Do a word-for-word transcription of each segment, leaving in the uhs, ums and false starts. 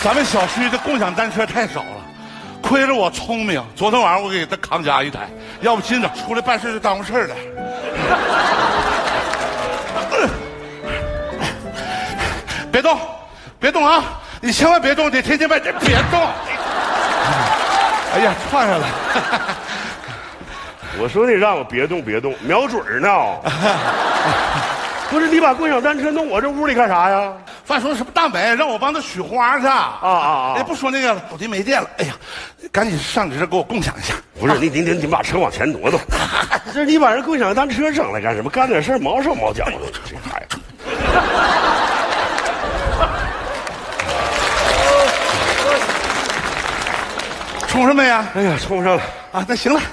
咱们小区的共享单车太少了，亏着我聪明，昨天晚上我给他扛家一台，要不今早出来办事就耽误事儿了。别动，别动啊！你千万别动，得天天拜天，别动。哎呀，撞上了。 我说你让我别动别动，瞄准呢。不是你把共享单车弄我这屋里干啥呀？ 饭说什么大美让我帮他取花去。啊啊啊！ 哎，不说那个了，手机没电了。哎呀，赶紧上你这给我共享一下。 不是你你你你把车往前挪挪。这你把人共享单车整来干什么？干点事毛手毛脚的，这孩子。 充上没呀？ 哎呀，充上了啊！那行了。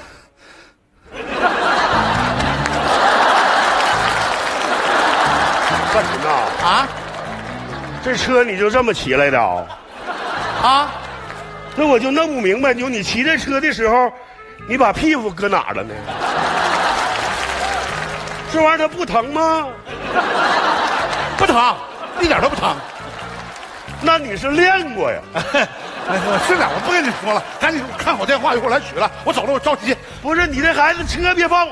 干什么啊？ 这车你就这么骑来的啊？ 啊？ 那我就弄不明白，就你骑这车的时候，你把屁股搁哪儿了呢？这玩意儿它不疼吗？ 不疼，一点都不疼。 那你是练过呀？ 哎呀，是的，我不跟你说了，赶紧看好电话，一会儿来取了。我走了，我着急。 不是你这孩子，车别放。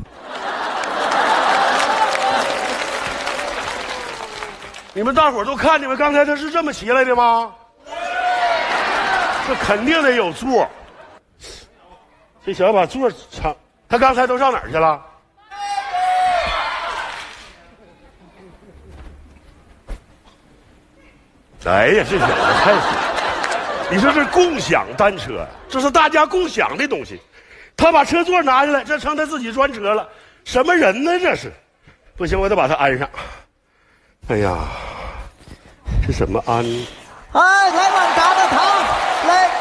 你们大伙儿都看见没？刚才他是这么骑来的吗？这肯定得有座。这小子把座藏，他刚才都上哪儿去了？哎呀，这小子太损！你说这共享单车，这是大家共享的东西，他把车座拿下来，这成他自己专车了，什么人呢？这是，不行，我得把他安上。哎呀，这怎么安？ 哎，来碗疙瘩汤，来！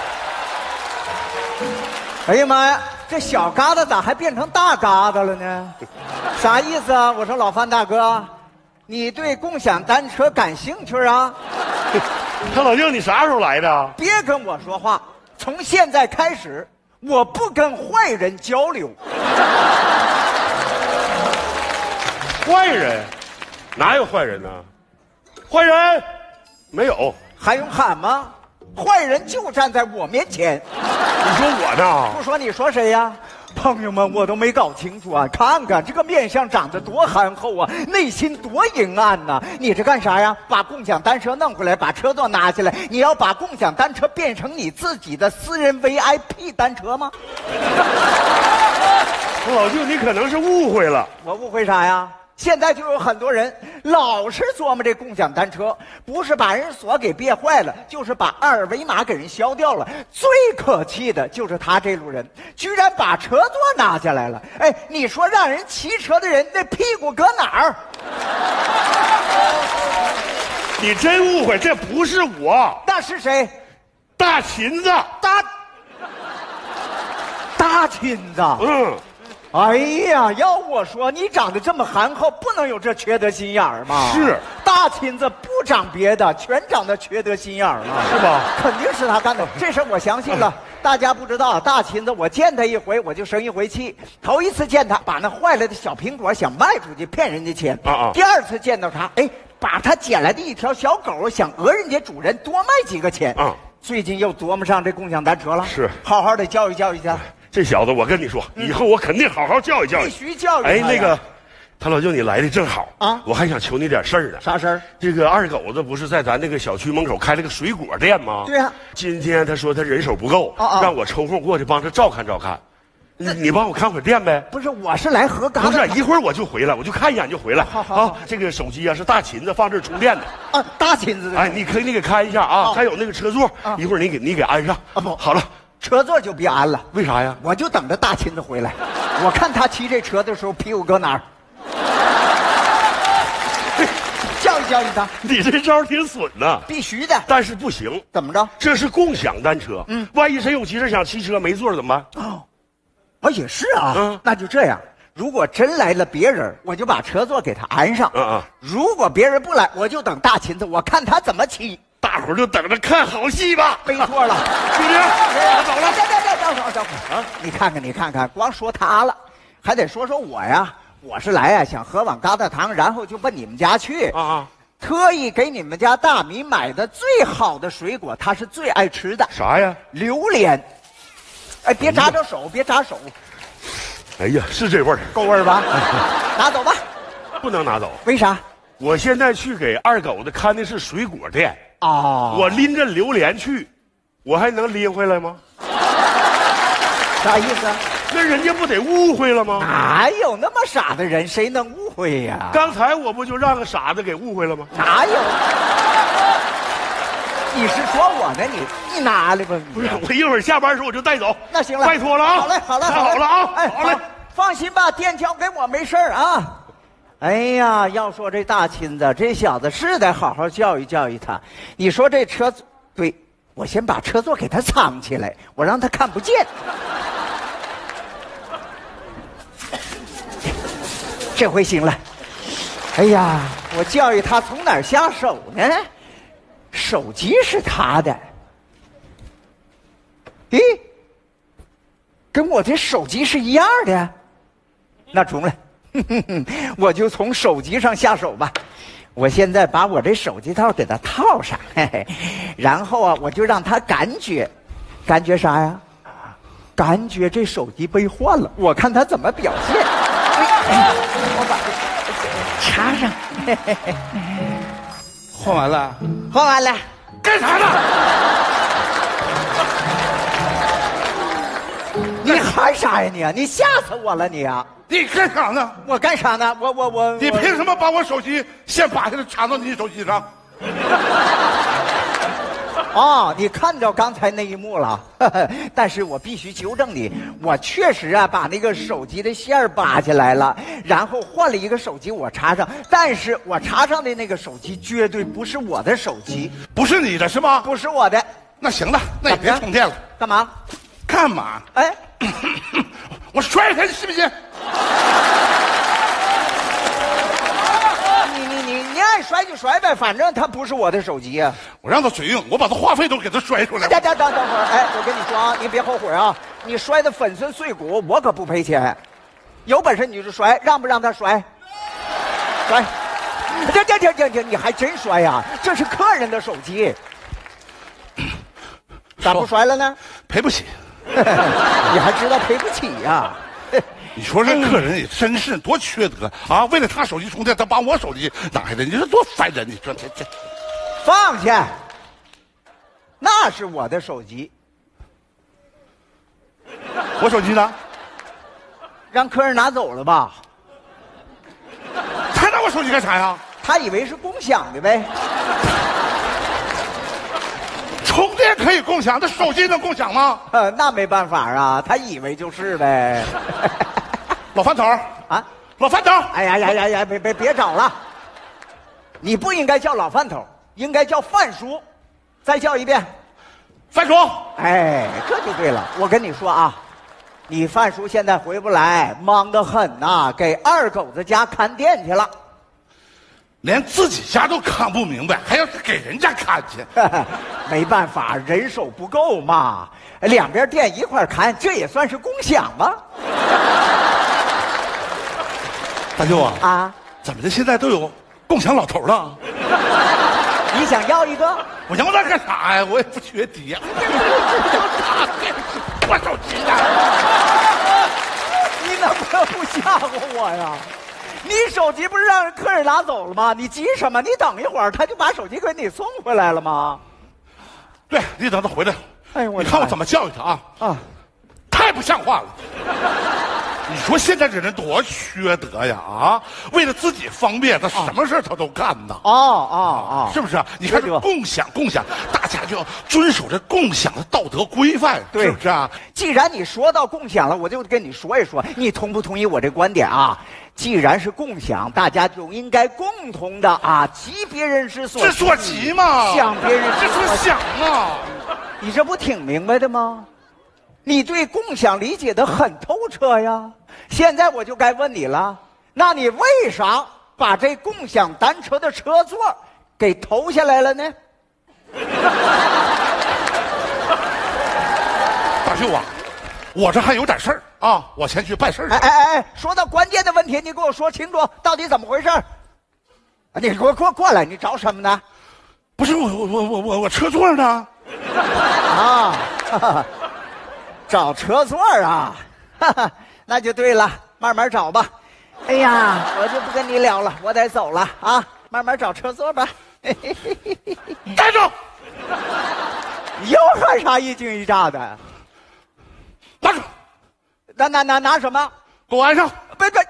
哎呀妈呀，这小疙瘩咋还变成大疙瘩了呢？啥意思啊？我说老范大哥，你对共享单车感兴趣啊？ 他老舅，你啥时候来的？ 别跟我说话，从现在开始，我不跟坏人交流。 坏人？哪有坏人呢？坏人没有， 还用喊吗？坏人就站在我面前。 你说我呢？ 不说你说谁呀？朋友们，我都没搞清楚啊！看看这个面相长得多憨厚啊，内心多阴暗呐、啊！你这干啥呀？把共享单车弄回来，把车座拿下来，你要把共享单车变成你自己的私人 V I P 单车吗？ 老舅，你可能是误会了。 我误会啥呀？现在就有很多人老是琢磨这共享单车，不是把人锁给别坏了，就是把二维码给人消掉了。最可气的就是他这路人，居然把车座拿下来了。哎，你说让人骑车的人那屁股搁哪儿？ 你真误会，这不是我， 那是谁？ 大芹子。 大大芹子。 嗯。 哎呀，要我说，你长得这么憨厚，不能有这缺德心眼儿吗？ 是， 大芹子不长别的，全长得缺德心眼儿了， 是吧？ 肯定是他干的，这事儿我相信了。大家不知道，大芹子我见他一回，我就生一回气。头一次见他，把那坏了的小苹果想卖出去骗人家钱。 啊啊！ 第二次见到他，哎，把他捡来的一条小狗想讹人家主人多卖几个钱。 啊！ 最近又琢磨上这共享单车了， 是， 好好的教育教育他。 这小子，我跟你说，以后我肯定好好教育教育。 必须教育他。 哎，那个，他老舅你来的正好啊， 我还想求你点事儿呢。 啥事儿？ 这个二狗子不是在咱那个小区门口开了个水果店吗？ 对呀。 今天他说他人手不够， 啊啊让我抽空过去帮他照看照看。你你帮我看会儿店呗？ 不是，我是来喝咖啡。不是，一会儿我就回来，我就看一眼就回来。 好好好。 啊，这个手机啊是大芹子放这儿充电的。 啊，大芹子的。 哎，你可以你给看一下啊，还有那个车座，一会儿你给你给安上。 啊不， 好了。 车座就别安了， 为啥呀？ 我就等着大芹子回来，我看他骑这车的时候屁股搁哪儿。教育教育他， 你这招挺损呐。 必须的， 但是不行。 怎么着？ 这是共享单车， 嗯， 万一谁有急事想骑车没座怎么办？ 哦，啊也是啊， 嗯， 那就这样。如果真来了别人，我就把车座给他安上。 嗯嗯。 如果别人不来，我就等大芹子，我看他怎么骑。 大伙儿就等着看好戏吧。 没错了， 就这样，我走了。 别别别，等会儿等会儿啊！你看看你看看，光说他了，还得说说我呀。我是来呀、啊，想喝碗疙瘩汤，然后就奔你们家去。 啊啊！ 特意给你们家大米买的最好的水果，他是最爱吃的。 啥呀？ 榴莲。哎，别扎着手，别扎手。 哎呀，是这味儿， 够味儿吧？拿走吧。 不能拿走。 为啥？ 我现在去给二狗子看的是水果店。 哦， 我拎着榴莲去，我还能拎回来吗？ 啥意思？ 那人家不得误会了吗？ 哪有那么傻的人？谁能误会呀？ 刚才我不就让个傻子给误会了吗？ 哪有？你是说我呢？你你拿来吧。 不是，我一会儿下班时候我就带走。 那行了， 拜托了啊！ 好嘞，好嘞， 太好了啊！ 哎， 好嘞， 放心吧，店交给我没事儿啊。哎呀，要说这大亲子，这小子是得好好教育教育他。你说这车，对，我先把车座给他藏起来，我让他看不见。这回行了。哎呀，我教育他从哪儿下手呢？手机是他的。咦，跟我这手机是一样的。那中了。我就从手机上下手吧。我现在把我这手机套给他套上，嘿嘿，然后啊，我就让他感觉，感觉啥呀？感觉这手机被换了，我看他怎么表现。哎、我把这插上，嘿嘿嘿， 换完了， 换完了， 干啥呢？ 你喊啥呀你？你吓死我了你啊！ 你干啥呢？ 我干啥呢？我我我， 你凭什么把我手机先拔下来插到你手机上？ 哦，你看着刚才那一幕了，呵呵，但是我必须纠正你，我确实啊把那个手机的线儿拔下来了，然后换了一个手机我插上，但是我插上的那个手机绝对不是我的手机， 不是你的是吗？ 不是我的。 那行了，那也别充电了。 干嘛？ 干嘛？ 哎， 我摔他，你信不信？ 你你你你爱摔就摔呗，反正它不是我的手机呀、啊。 我让他嘴硬，我把他话费都给他摔出来。 等等等等会儿，哎，我跟你说啊，你别后悔啊，你摔得粉身碎骨，我可不赔钱。有本事你就摔，让不让他摔？摔！这这这这这，你还真摔呀、啊？这是客人的手机，咋不摔了呢？ 赔不起。 你还知道赔不起呀、啊？ 你说这客人也真是多缺德啊！为了他手机充电，他把我手机拿下来，你说多烦人！你说这这， 放下，那是我的手机， 我手机呢？ 让客人拿走了吧？ 他拿我手机干啥呀？ 他以为是共享的呗。 充电可以共享，这手机能共享吗？ 呃，那没办法啊，他以为就是呗。 老饭头啊， 老饭头！ 哎呀呀呀呀！别别别找了，你不应该叫老饭头，应该叫范叔。再叫一遍， 范叔。 哎，这就对了。我跟你说啊，你范叔现在回不来，忙得很呐、啊，给二狗子家看店去了。 连自己家都看不明白，还要给人家看去？ 没办法，人手不够嘛，两边店一块看，这也算是共享吗？ 大舅啊， 啊， 怎么的？现在都有共享老头了？ 你想要一个？ 我要那干啥呀？我也不缺爹。我手机呢？ 你能不能不吓唬我呀？你手机不是让人客人拿走了吗？你急什么？你等一会儿，他就把手机给你送回来了吗？ 对，你等他回来。 哎呦我， 你看我怎么教育他啊？ 啊， 太不像话了！你说现在这人多缺德呀！啊，为了自己方便，他什么事他都干呐。 哦哦哦， 是不是啊？你看这共享共享，大家就要遵守这共享的道德规范， 对， 是不是啊？ 既然你说到共享了，我就跟你说一说，你同不同意我这观点啊？既然是共享，大家就应该共同的啊，急别人之所之所急嘛， 想别人之所想啊。 你这不挺明白的吗？你对共享理解的很透彻呀。现在我就该问你了，那你为啥把这共享单车的车座给投下来了呢？ 大舅啊，我这还有点事儿啊，我先去办事儿去。 哎哎哎，说到关键的问题，你给我说清楚，到底怎么回事？ 你给我过过来，你找什么呢？ 不是我我我我我我车座呢？ 啊，哈哈找车座啊，哈哈，那就对了，慢慢找吧。哎呀，我就不跟你聊了，我得走了啊，慢慢找车座吧。 站住！ 又喊啥一惊一乍的？ 拿住！ 拿拿拿拿什么？ 给我安上！ 别别！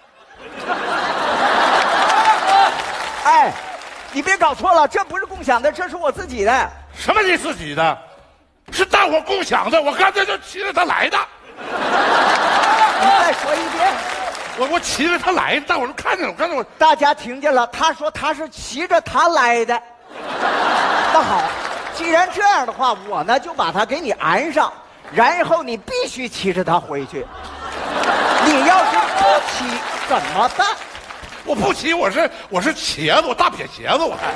哎，你别搞错了，这不是共享的，这是我自己的。 什么你自己的？是大伙共享的，我刚才就骑着它来的。 你再说一遍。 我我骑着它来的，大伙都看见了。我刚才我大家听见了，他说他是骑着它来的。那好，既然这样的话，我呢就把它给你安上，然后你必须骑着它回去。你要是不骑怎么办？ 我不骑，我是我是茄子，我大撇茄子，我还。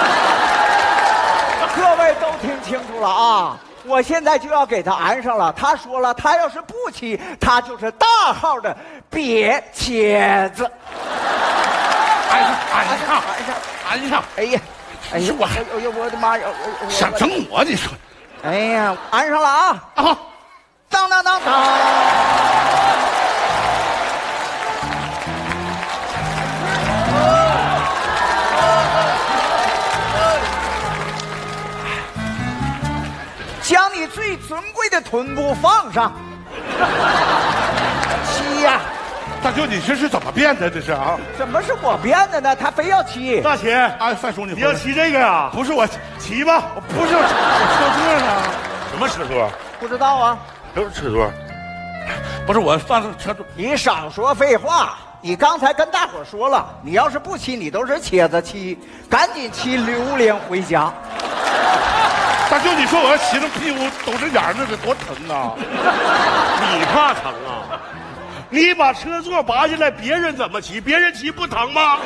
各位都听清楚了啊！我现在就要给他安上了。他说了，他要是不骑，他就是大号的瘪茄子。 安上，安上， 安上， 安上！ 哎呀，哎呀， 我哎呦，我的妈呀！ 想整我？你说？ 哎呀，安上了啊！ 啊！ 当当当当！将你最尊贵的臀部放上，骑呀！ 大舅，你这是怎么变的？这是啊？ 怎么是我变的呢？他非要骑。 大姐， 哎，范叔，你你要骑这个呀？ 不是我骑吧， 不是我车座呢？ 什么车座？ 不知道啊？ 都是车座。 不是我放车座。 你少说废话！你刚才跟大伙说了，你要是不骑，你都是茄子骑，赶紧骑榴莲回家。 大舅，你说我要骑着屁股都是眼儿，那得多疼啊！ 你怕疼啊？你把车座拔下来，别人怎么骑？别人骑不疼吗？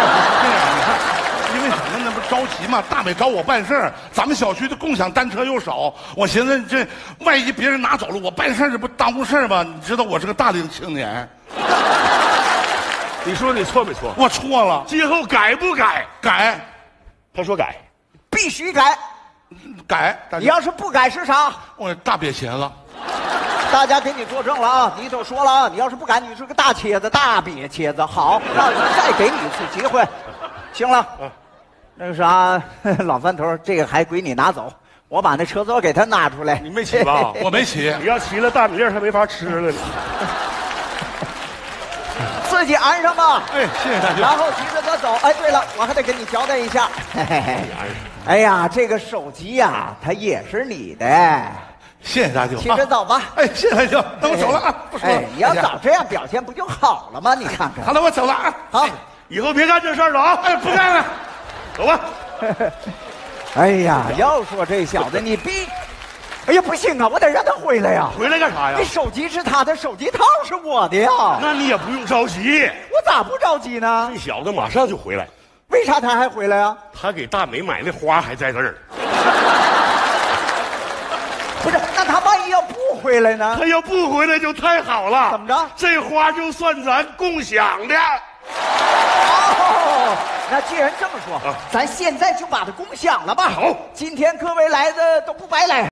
因为什么？那不着急嘛？大美找我办事儿，咱们小区的共享单车又少，我寻思这万一别人拿走了，我办事儿这不耽误事儿吗？你知道我是个大龄青年。 你说你错没错？ 我错了， 今后改不改？ 改。 他说改， 必须改。 改。 你要是不改是啥？ 我大瘪茄子。 大家给你作证了啊！你都说了啊！你要是不改，你是个大茄子，大瘪茄子。好，那我再给你一次机会。行了，那个啥，老范头，这个还归你拿走。我把那车座给他拿出来。 你没骑吧？ 我没骑。 你要骑了，大米粒还没法吃了呢。 自己安上吧。 哎，谢谢大舅。 然后骑着它走。哎，对了，我还得给你交代一下。嘿嘿嘿。哎呀，这个手机呀、啊，它也是你的。 谢谢大舅。 骑着走吧。 哎，谢谢大舅，那我走了啊。不说了。 哎，你要早这样表现，不就好了吗？你看看。 好了，我走了啊。 好， 以后别干这事儿了啊！ 哎，不干了， 走吧。 哎呀，要说这小子，你必，哎呀，不行啊，我得让他回来呀。 回来干啥呀那？手机是他的，手机套是我的呀。 那你也不用着急， 我咋不着急呢？ 这小子马上就回来。 为啥他还回来呀？ 他给大美买那花还在这儿。 不是，那他万一要不回来呢？ 他要不回来就太好了。 怎么着？ 这花就算咱共享的。 哦，那既然这么说， 啊咱现在就把它共享了吧。 好， 今天各位来的都不白来。